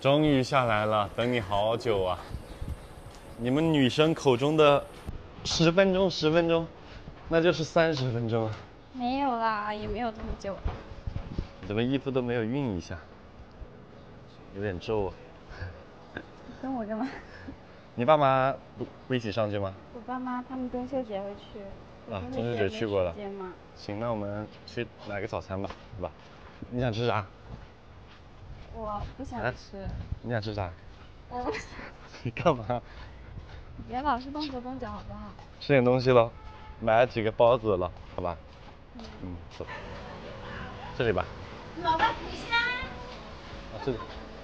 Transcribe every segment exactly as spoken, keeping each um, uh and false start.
终于下来了，等你好久啊！你们女生口中的十分钟，十分钟，那就是三十分钟。 没有啦，也没有这么久。 你怎么衣服都没有熨一下？有点皱啊。 跟我干嘛？ 你爸妈不不一起上去吗？ 我爸妈他们中秋节会去。 啊，中秋节去过了。 吗？ 行，那我们去买个早餐吧，对吧？你想吃啥？ 我不想吃。啊、 你想吃啥？ 我不想。 你干嘛？ 你别老是动手动脚好不好？ 吃点东西喽，买了几个包子了，好吧？嗯。嗯，走。这里吧。 老板，你先。 啊，这里。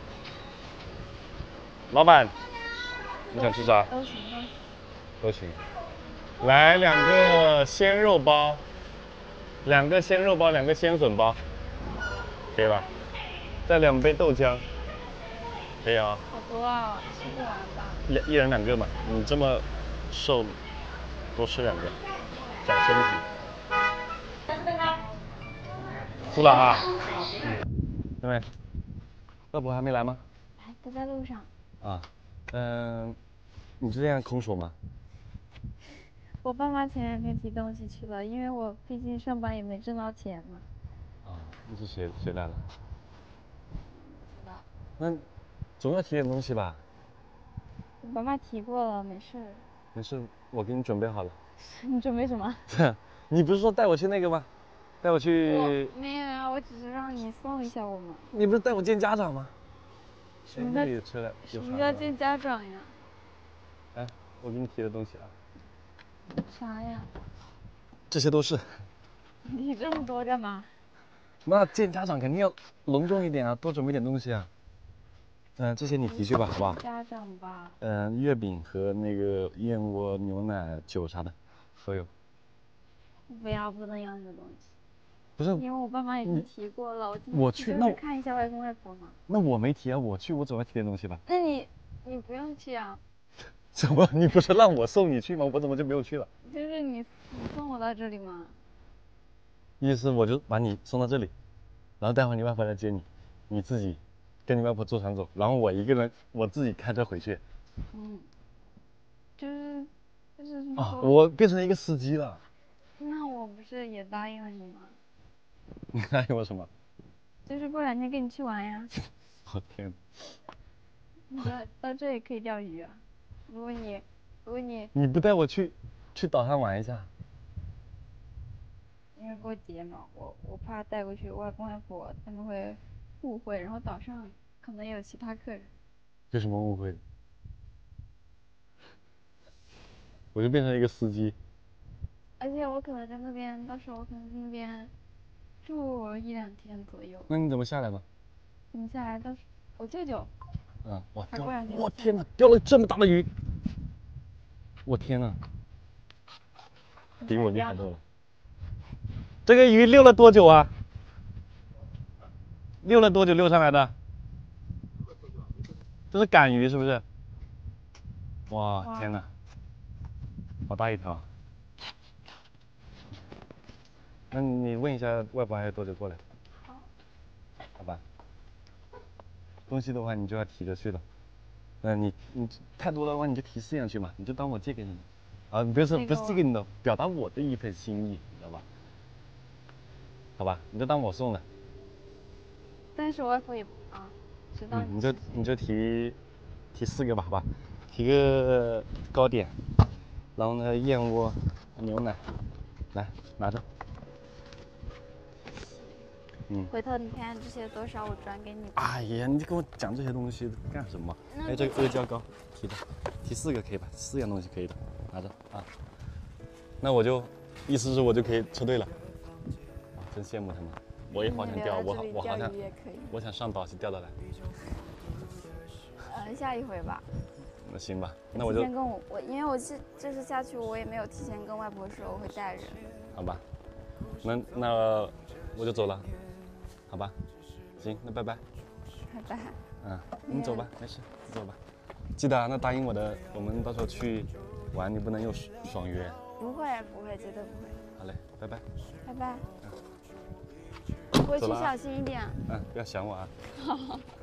老板，你想吃啥？ 都行都行。 都行。来两个鲜肉包，两个鲜肉包，两个鲜笋包，可以吧？再两杯豆浆，可以啊。 好多啊，吃不完吧？ 两一人两个嘛，你这么瘦，多吃两个，长身体。出了啊？妹妹，外婆还没来吗？ 来，都在路上。啊， 嗯、呃，你是这样空手吗？ 我爸妈前两天提东西去了，因为我毕竟上班也没挣到钱嘛。 啊，那是谁谁来了？ 知道。 那总要提点东西吧？ 我爸妈提过了，没事。 没事，我给你准备好了。 你准备什么？ 你不是说带我去那个吗？带我去。 我没有啊，我只是让你送一下我嘛。 你不是带我见家长吗？ 什么叫什么叫见家长呀？ 哎，我给你提的东西啊。 啥呀？ 这些都是。 你这么多干嘛？ 那见家长肯定要隆重一点啊，多准备点东西啊。嗯、呃，这些你提去吧，好不好？ 家长吧。 嗯、呃，月饼和那个燕窝、牛奶、酒啥的都有。 不要，不能要那个东西。 不是， 因为我爸妈已经提过了。我我去，那我看一下外公外婆嘛。 那我没提啊，我去，我总要提点东西吧。 那你你不用去啊。 怎么？你不是让我送你去吗？我怎么就没有去了？ 就是你你送我到这里吗？ 意思我就把你送到这里，然后待会儿你外婆来接你，你自己跟你外婆坐船走，然后我一个人我自己开车回去。 嗯，就是就是啊，我变成一个司机了。 那我不是也答应了你吗？ 你答应我什么？ 就是过两天跟你去玩呀。 我天！ 你到到这里可以钓鱼啊。如果你如果你你不带我去去岛上玩一下？ 因为过节嘛，我我怕带过去外公外婆他们会误会，然后岛上可能也有其他客人。 有什么误会？我就变成一个司机。 而且我可能在那边，到时候我可能在那边住一两天左右。 那你怎么下来呢？ 怎么下来？到时我舅舅。 嗯，哇， 钓， 我天哪，钓了这么大的鱼！我天哪，比我厉害多了。这个鱼溜了多久啊？溜了多久溜上来的？这是赶鱼是不是？哇，哇天哪，好大一条。那你问一下外婆还有多久过来？好。好吧。东西的话你就要提着去了。嗯，你你太多的话你就提四样去嘛，你就当我借给你。啊，不是不是借给你的，表达我的一份心意，知道吧？好吧，你就当我送了。 但是我外婆也啊，知道你。 嗯，你就你就提提四个吧，好吧？提个糕点，然后呢燕窝、牛奶，来拿着。 嗯。回头你看这些多少，我转给你。 哎呀，你跟我讲这些东西干什么？还有这个阿胶糕，提的，提四个可以吧？四样东西可以的，拿着啊。那我就，意思是我就可以车队了。啊，真羡慕他们，我也好想钓，我好我好想，我想上岛去钓的来。 呃，下一回吧。 那行吧，那我就。 提前跟我我，因为我这这次下去，我也没有提前跟外婆说我会带人。 好吧，那那我就走了，好吧？行，那拜拜。 拜拜。 嗯，你走吧，没事，你走吧。记得啊，那答应我的，我们到时候去玩，你不能又爽约。 不会不会，绝对不会。 好嘞，拜拜。 拜拜。回去小心一点。 嗯，不要想我啊。